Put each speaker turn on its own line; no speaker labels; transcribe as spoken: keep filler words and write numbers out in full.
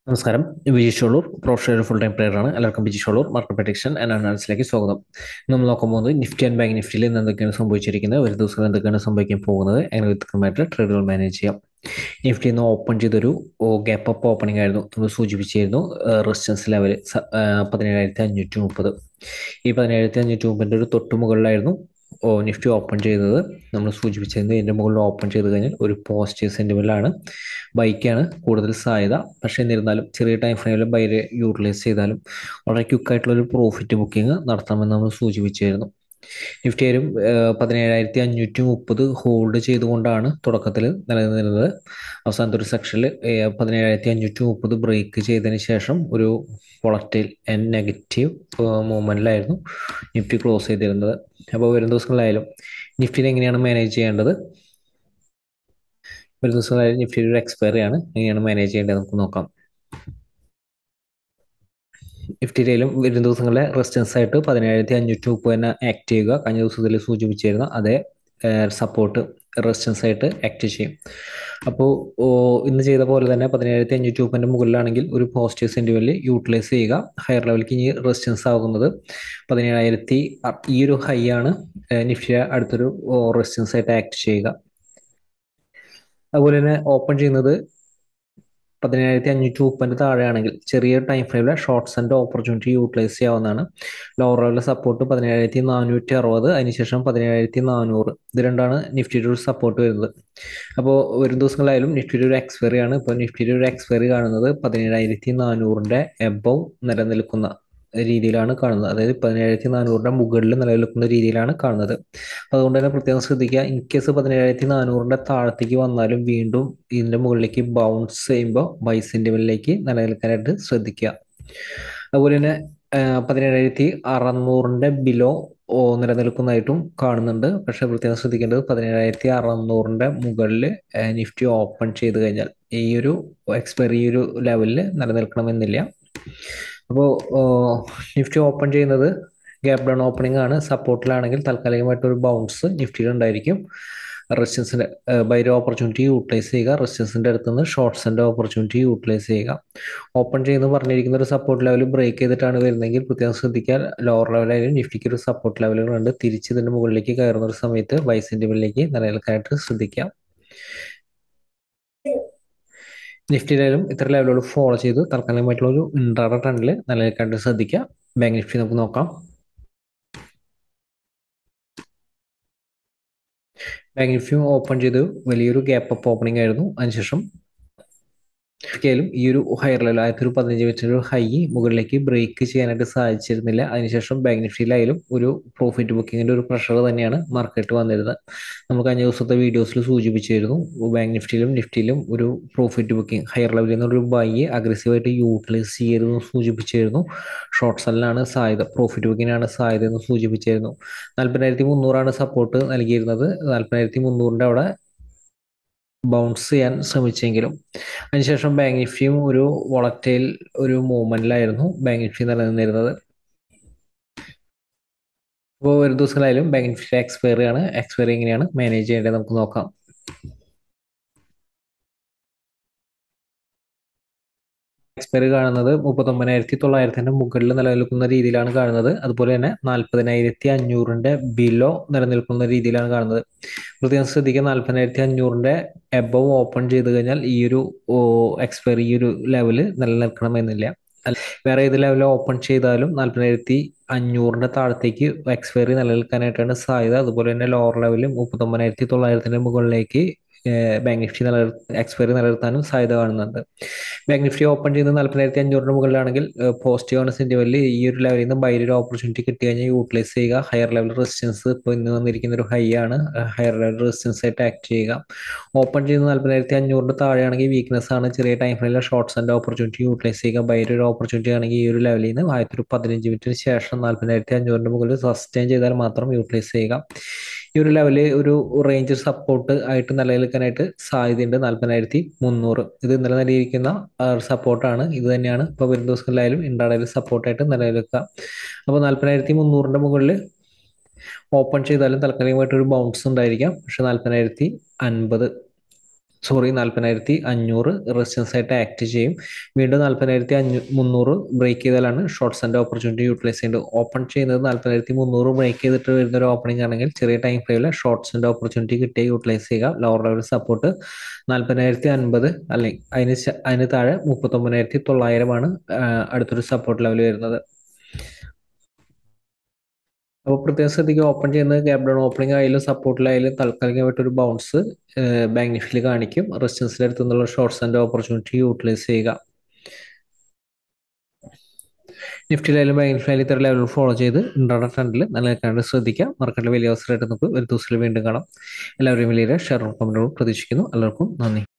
നമസ്കാരം. Vijay Sholur professional full time player ആണ്. എല്ലാവർക്കും Vijay Sholur market prediction and അനാലിസിലേക്ക് സ്വാഗതം. നമ്മൾ നോക്കാൻ പോകുന്നത് നിഫ്റ്റി ആൻഡ് ബാങ്ക് നിഫ്റ്റിയിൽ ഇന്ന് എന്തൊക്കെയാണ് സംഭവിച്ചിരിക്കുന്നത്, ഒരു ദിവസം എന്തൊക്കെയാണ് സംഭവിക്കാൻ പോകുന്നത്, എങ്ങനെ വ്യക്തമായിട്ട് ട്രേഡുകൾ മാനേജ് ചെയ്യാം. നിഫ്റ്റി ഇന്ന് ഓപ്പൺ ചെയ്തൊരു ഗ്യാപ്പ് അപ്പ് ഓപ്പണിംഗ് ആയിരുന്നു. നമ്മൾ സൂചിപ്പിച്ചിരുന്നു റെസിസ്റ്റൻസ് ലെവൽ പതിനേഴായിരത്തി അഞ്ഞൂറ്റി മുപ്പത് ഈ പതിനേഴായിരത്തി അഞ്ഞൂറ്റി മുപ്പതിൻ്റെ ഒരു തൊട്ട് മുകളിലായിരുന്നു ഓ നിഫ്റ്റി ഓപ്പൺ ചെയ്തത്. നമ്മൾ സൂചിപ്പിച്ചിരുന്നത് ഇതിൻ്റെ മുകളിൽ ഓപ്പൺ ചെയ്ത് കഴിഞ്ഞാൽ ഒരു പോസിറ്റീവ് സെൻറ്റിമെൻ്റാണ്, ബൈക്കാണ് കൂടുതൽ സാധ്യത. പക്ഷേ എന്നിരുന്നാലും ചെറിയ ടൈം ഫ്രെയിമിൽ ബൈ യൂട്ടിലൈസ് ചെയ്താലും വളരെ ക്വിക്കായിട്ടുള്ളൊരു പ്രോഫിറ്റ് ബുക്കിംഗ് നടത്താമെന്ന് നമ്മൾ സൂചിപ്പിച്ചിരുന്നു. നിഫ്റ്റി ആയാലും പതിനേഴായിരത്തി അഞ്ഞൂറ്റി മുപ്പത് ഹോൾഡ് ചെയ്തുകൊണ്ടാണ് തുടക്കത്തിൽ നിലനിന്നിരുന്നത്. അവസാനത്തെ ഒരു സെക്ഷനിൽ പതിനേഴായിരത്തി അഞ്ഞൂറ്റി മുപ്പത് ബ്രേക്ക് ചെയ്തതിന് ശേഷം ഒരു വോളറ്റൈൽ ആൻഡ് നെഗറ്റീവ് മൂവ്മെൻറ്റിലായിരുന്നു നിഫ്റ്റി ക്ലോസ് ചെയ്തിരുന്നത്. അപ്പോൾ വരും ദിവസങ്ങളിലായാലും നിഫ്റ്റിനെ എങ്ങനെയാണ് മാനേജ് ചെയ്യേണ്ടത്, ഒരു ദിവസങ്ങളിലായാലും നിഫ്റ്റിയുടെ ഒരു എക്സ്പയറി ആണ്, എങ്ങനെയാണ് മാനേജ് ചെയ്യേണ്ടത് നമുക്ക് നോക്കാം. നിഫ്റ്റിയിലും വരും ദിവസങ്ങളിലെ റെസിസ്റ്റൻസ് ആയിട്ട് പതിനേഴായിരത്തി അഞ്ഞൂറ്റി മുപ്പത് തന്നെ ആക്ട് ചെയ്യുക. കഴിഞ്ഞ ദിവസത്തിൽ സൂചിപ്പിച്ചിരുന്ന അതേ സപ്പോർട്ട് റെസിസ്റ്റൻസ് ആയിട്ട് ആക്ട് ചെയ്യും. അപ്പോൾ ഇന്ന് ചെയ്ത പോലെ തന്നെ പതിനേഴായിരത്തി അഞ്ഞൂറ്റി മുപ്പതിൻ്റെ മുകളിലാണെങ്കിൽ ഒരു പോസിറ്റീവ് സെൻറ്റിമെൻ്റ് യൂട്ടിലൈസ് ചെയ്യുക. ഹയർ ലെവലിലേക്ക് ഇനി റെസിസ്റ്റൻസ് ആകുന്നത് പതിനേഴായിരത്തി ഈ ഒരു ഹൈ ആണ് നിഫ്റ്റിയുടെ അടുത്തൊരു റെസിസ്റ്റൻസ് ആയിട്ട് ആക്ട് ചെയ്യുക. അതുപോലെ തന്നെ ഓപ്പൺ ചെയ്യുന്നത് പതിനേഴായിരത്തി അഞ്ഞൂറ്റി മുപ്പതിൻ്റെ താഴെയാണെങ്കിൽ ചെറിയ ടൈം ഫ്രെയിമിലെ ഷോർട്ട്സ് ആൻഡ് ഓപ്പർച്യൂണിറ്റി യൂട്ടിലൈസ് ചെയ്യാവുന്നതാണ്. ലോവർ ലെവലിലെ സപ്പോർട്ട് പതിനേഴായിരത്തി നാനൂറ്റി അറുപത്, അതിനുശേഷം പതിനേഴായിരത്തി നാനൂറ്, ഇത് രണ്ടാണ് നിഫ്റ്റിയുടെ ഒരു സപ്പോർട്ട് വരുന്നത്. അപ്പോൾ ഒരു ദിവസങ്ങളായാലും നിഫ്റ്റിയുടെ ഒരു എക്സ്പയറി ആണ്. ഇപ്പോൾ നിഫ്റ്റിയുടെ ഒരു എക്സ്പയറി കാണുന്നത് പതിനേഴായിരത്തി നാനൂറിൻ്റെ എബവ് നിലനിൽക്കുന്ന രീതിയിലാണ് കാണുന്നത്. അതായത് പതിനേഴായിരത്തി നാനൂറിൻ്റെ മുകളിൽ നിലനിൽക്കുന്ന രീതിയിലാണ് കാണുന്നത്. അതുകൊണ്ട് തന്നെ പ്രത്യേകം ശ്രദ്ധിക്കുക, ഇൻ കേസ് പതിനേഴായിരത്തി നാനൂറിൻ്റെ താഴത്തേക്ക് വന്നാലും വീണ്ടും ഇതിൻ്റെ മുകളിലേക്ക് ബൗൺസ് ചെയ്യുമ്പോൾ ബൈ സെൻറ്റിമെന്റിലേക്ക് നിലനിൽക്കാനായിട്ട് ശ്രദ്ധിക്കുക. അതുപോലെ തന്നെ പതിനേഴായിരത്തി അറുന്നൂറിൻ്റെ ബിലോ നിലനിൽക്കുന്നതായിട്ടും കാണുന്നുണ്ട്. പക്ഷെ പ്രത്യേകം ശ്രദ്ധിക്കേണ്ടത് പതിനേഴായിരത്തി അറുന്നൂറിൻ്റെ മുകളിൽ നിഫ്റ്റി ഓപ്പൺ ചെയ്ത് കഴിഞ്ഞാൽ ഈ ഒരു എക്സ്പയറി ഒരു ലെവലിൽ നിലനിൽക്കണമെന്നില്ല. അപ്പോൾ നിഫ്റ്റി ഓപ്പൺ ചെയ്യുന്നത് ഗ്യാപ് ഡൗൺ ഓപ്പണിംഗ് ആണ്. സപ്പോർട്ടിലാണെങ്കിൽ താൽക്കാലികമായിട്ടൊരു ബൗൺസ് നിഫ്റ്റിയിൽ ഉണ്ടായിരിക്കും. റെസിസ്റ്റൻസിൻ്റെ ബൈ ഓപ്പർച്യൂണിറ്റി യൂട്ടിലൈസ് ചെയ്യുക. റെസിസ്റ്റൻസിൻ്റെ അടുത്ത് നിന്ന് ഷോർട്ട്സിൻ്റെ ഓപ്പർച്യൂണിറ്റി യൂട്ടിലൈസ് ചെയ്യുക. ഓപ്പൺ ചെയ്യുന്നത് പറഞ്ഞിരിക്കുന്ന ഒരു സപ്പോർട്ട് ലെവൽ ബ്രേക്ക് ചെയ്തിട്ടാണ് വരുന്നതെങ്കിൽ പ്രത്യേകം ശ്രദ്ധിക്കാൻ ലോവർ ലെവലായാലും നിഫ്റ്റിക്ക് ഒരു സപ്പോർട്ട് ലെവലുകളുണ്ട്. തിരിച്ച് ഇതിൻ്റെ മുകളിലേക്ക് കയറുന്ന ഒരു സമയത്ത് ബൈ സെൻറ്റിമെന്റിലേക്ക് നിലനിൽക്കാനായിട്ട് ശ്രദ്ധിക്കാം. നിഫ്റ്റിയിലായാലും ഇത്ര ലെവലുകൾ ഫോളോ ചെയ്ത് താൽക്കാലികമായിട്ടുള്ള ഒരു ഇൻട്രാഡേ ട്രെൻഡിൽ നിലനിൽക്കാനായിട്ട് ശ്രദ്ധിക്കുക. ബാങ്ക് നിഫ്റ്റി നമുക്ക് നോക്കാം. ബാങ്ക് നിഫ്റ്റി ഓപ്പൺ ചെയ്ത് വലിയൊരു ഗ്യാപ്പ് അപ്പ് ഓപ്പണിംഗ് ആയിരുന്നു. അതിനുശേഷം ും ഈ ഒരു ഹയർ ലെവൽ ആയിരത്തി ഒരു പതിനഞ്ച് വെച്ചൊരു ഹൈ മുകളിലേക്ക് ബ്രേക്ക് ചെയ്യാനായിട്ട് സാധിച്ചിരുന്നില്ല. അതിനുശേഷം ബാങ്ക് നിഫ്റ്റിയിലായാലും ഒരു പ്രോഫിറ്റ് ബുക്കിങ്ങിന്റെ ഒരു പ്രഷർ തന്നെയാണ് മാർക്കറ്റ് വന്നിരുന്നത്. നമ്മൾ കഴിഞ്ഞ ദിവസത്തെ വീഡിയോസിൽ സൂചിപ്പിച്ചിരുന്നു, ബാങ്ക് നിഫ്റ്റിയിലും നിഫ്റ്റിയിലും ഒരു പ്രോഫിറ്റ് ബുക്കിംഗ് ഹയർ ലെവലിൽ നിന്നൊരു ബൈ അഗ്രസീവായിട്ട് യൂട്ടിലൈസ് ചെയ്യരുതെന്ന് സൂചിപ്പിച്ചിരുന്നു. ഷോർട്ട് സെല്ലിനാണ് സാധ്യത, പ്രോഫിറ്റ് ബുക്കിങ്ങിനാണ് സാധ്യത എന്ന് സൂചിപ്പിച്ചിരുന്നു. നാൽപ്പതിനായിരത്തി മുന്നൂറാണ് സപ്പോർട്ട് നൽകിയിരുന്നത്. നാൽപ്പതിനായിരത്തി മുന്നൂറിൻ്റെ അവിടെ ബൗൺസ് ചെയ്യാൻ ശ്രമിച്ചെങ്കിലും അതിനുശേഷം ബാങ്ക് നിഫ്റ്റിയും ഒരു വോളറ്റൈൽ ഒരു മൂവ്മെന്റിലായിരുന്നു ബാങ്ക് നിഫ്റ്റി നിലനിന്നിരുന്നത്. അപ്പോൾ ഒരു ദിവസങ്ങളായാലും ബാങ്ക് നിഫ്റ്റി എക്സ്പയറി ആണ്. എക്സ്പയറി എങ്ങനെയാണ് മാനേജ് ചെയ്യേണ്ടത് നമുക്ക് നോക്കാം. എക്സ്പയറി കാണുന്നത് മുപ്പത്തൊമ്പതിനായിരത്തി തൊള്ളായിരത്തിന്റെ മുകളിൽ നിലനിൽക്കുന്ന രീതിയിലാണ് കാണുന്നത്. അതുപോലെ തന്നെ നാൽപ്പതിനായിരത്തി അഞ്ഞൂറിന്റെ ബിലോ നിലനിൽക്കുന്ന രീതിയിലാണ് കാണുന്നത്. പ്രത്യേകം ശ്രദ്ധിക്കുക, നാൽപ്പതിനായിരത്തി അഞ്ഞൂറിന്റെ എബവ് ഓപ്പൺ ചെയ്ത് കഴിഞ്ഞാൽ ഈ ഒരു എക്സ്പയറി ഈ ഒരു ലെവല് നിലനിൽക്കണമെന്നില്ല. വേറെ ഏത് ലെവലിൽ ഓപ്പൺ ചെയ്താലും നാൽപ്പതിനായിരത്തി അഞ്ഞൂറിന്റെ താഴത്തേക്ക് എക്സ്പയറി നിലനിൽക്കാനായിട്ടാണ് സാധ്യത. അതുപോലെ തന്നെ ലോവർ ലെവലിൽ മുപ്പത്തൊമ്പതിനായിരത്തി തൊള്ളായിരത്തിന്റെ മുകളിലേക്ക് ബാങ്ക് നിഫ്റ്റി നില എക്സ്പയറി നിലനിർത്താനും സാധ്യത കാണുന്നുണ്ട്. ബാങ്ക് നിഫ്റ്റി ഓപ്പൺ ചെയ്യുന്നത് നാൽപ്പതിനായിരത്തി അഞ്ഞൂറിന് മുകളിലാണെങ്കിൽ പോസിറ്റീവ് ആണ് സെന്റിമെന്റിൽ ഈ ഒരു ലെവലിൽ നിന്ന് ബൈ ഒരു ഓപ്പർച്യൂണിറ്റി കിട്ടി കഴിഞ്ഞാൽ യൂട്ടിലൈസ് ചെയ്യുക. ഹയർ ലെവൽ റെസിസ്റ്റൻസ് ഇപ്പോൾ ഇന്ന് വന്നിരിക്കുന്ന ഒരു ഹൈ ആണ്, ഹയർ ലെവൽ റെസിസ്റ്റൻസ് ആയിട്ട് ആക്ട് ചെയ്യുക. ഓപ്പൺ ചെയ്യുന്നത് നാൽപ്പതിനായിരത്തി അഞ്ഞൂറിന്റെ താഴെയാണെങ്കിൽ വീക്ക്നെസ് ആണ്. ചെറിയ ടൈം ഫ്രെയിമിലെ ഷോർട്ട്സ് ആൻഡ് ഓപ്പർച്യൂണിറ്റി യൂട്ടിലൈസ് ചെയ്യുക. ബൈ ഒരു ഓപ്പർച്യൂണിറ്റി ആണെങ്കിൽ ഈ ഒരു ലെവലിൽ നിന്ന് ആയിരത്തി ഒരു പതിനഞ്ച് മിനിറ്റിന് ശേഷം നാൽപ്പതിനായിരത്തി അഞ്ഞൂറിന്റെ മുകളിൽ സസ്റ്റെയിൻ ചെയ്താൽ മാത്രം യൂട്ടിലൈസ് ചെയ്യുക. ഈ ഒരു ലെവല് ഒരു റേഞ്ച് സപ്പോർട്ട് ആയിട്ട് നിലനിൽക്കാനായിട്ട് സാധ്യതയുണ്ട്. നാൽപ്പതിനായിരത്തി മുന്നൂറ് ഇത് ഇന്നലെ നൽകിയിരിക്കുന്ന സപ്പോർട്ടാണ്. ഇത് തന്നെയാണ് ഇപ്പോൾ വരും ദിവസങ്ങളിലായാലും ഇൻട്രാഡേയിൽ സപ്പോർട്ടായിട്ട് നിലനിൽക്കുക. അപ്പോൾ നാൽപ്പതിനായിരത്തി മുന്നൂറിന്റെ മുകളിൽ ഓപ്പൺ ചെയ്താലും താൽക്കാലികമായിട്ടൊരു ബൗൺസ് ഉണ്ടായിരിക്കാം. പക്ഷെ നാൽപ്പതിനായിരത്തി അൻപത് സോറി നാൽപ്പതിനായിരത്തി അഞ്ഞൂറ് റെസിസ്റ്റൻസ് ആയിട്ട് ആക്ട് ചെയ്യും. വീണ്ടും നാൽപ്പതിനായിരത്തി അഞ്ഞൂ മുന്നൂറ് ബ്രേക്ക് ചെയ്താലാണ് ഷോർട്ട്സ് ആൻഡ് ഓപ്പർച്യൂണിറ്റി യൂട്ടിലൈസ് ചെയ്യേണ്ടത്. ഓപ്പൺ ചെയ്യുന്നത് നാൽപ്പതിനായിരത്തി മുന്നൂറ് ബ്രേക്ക് ചെയ്തിട്ട് വരുന്ന ഒരു ഓപ്പണിംഗ് ആണെങ്കിൽ ചെറിയ ടൈം ഫ്രെയിമിൽ ഷോർട്ട്സ് ആൻഡ് ഓപ്പർച്യൂണിറ്റി കിട്ടിയ യൂട്ടിലൈസ് ചെയ്യുക. ലോവർ ലെവൽ സപ്പോർട്ട് നാൽപ്പതിനായിരത്തി അൻപത് അല്ലെങ്കിൽ അതിന് അതിന് താഴെ മുപ്പത്തൊമ്പതിനായിരത്തി തൊള്ളായിരമാണ് അടുത്തൊരു സപ്പോർട്ട് ലെവൽ വരുന്നത്. അപ്പോൾ പ്രത്യേകം ശ്രദ്ധിക്കുക, ഓപ്പൺ ചെയ്യുന്നത് ഗ്യാപ് ഡൗൺ ഓപ്പണിംഗ് ആയാലും സപ്പോർട്ടിലായാലും താൽക്കാലികമായിട്ട് ഒരു ബൗൺസ് ബാങ്ക് നിഫ്റ്റിയിൽ കാണിക്കും. റെസിസ്റ്റൻസിൻ്റെ അടുത്ത് നിന്നുള്ള ഷോർട്ട്സ് ആൻഡ് ഓപ്പർച്യൂണിറ്റി യൂട്ടിലൈസ് ചെയ്യുക. നിഫ്റ്റിയിലായാലും ബാങ്ക് നിഫ്റ്റിയിലും ഇത്തരം ലെവൽ ഫോളോ ചെയ്ത് ഇൻട്രാഡേ ട്രെൻഡിൽ നിലനിൽക്കാണ്ട് ശ്രദ്ധിക്കുക. മാർക്കറ്റിൽ വലിയ അവസരമായിട്ട് നമുക്ക് ഒരു ദിവസത്തിൽ വീണ്ടും കാണാം. എല്ലാവരെയും വലിയ ഷെയർ കമൻറ്റുകളും പ്രതീക്ഷിക്കുന്നു. എല്ലാവർക്കും നന്ദി.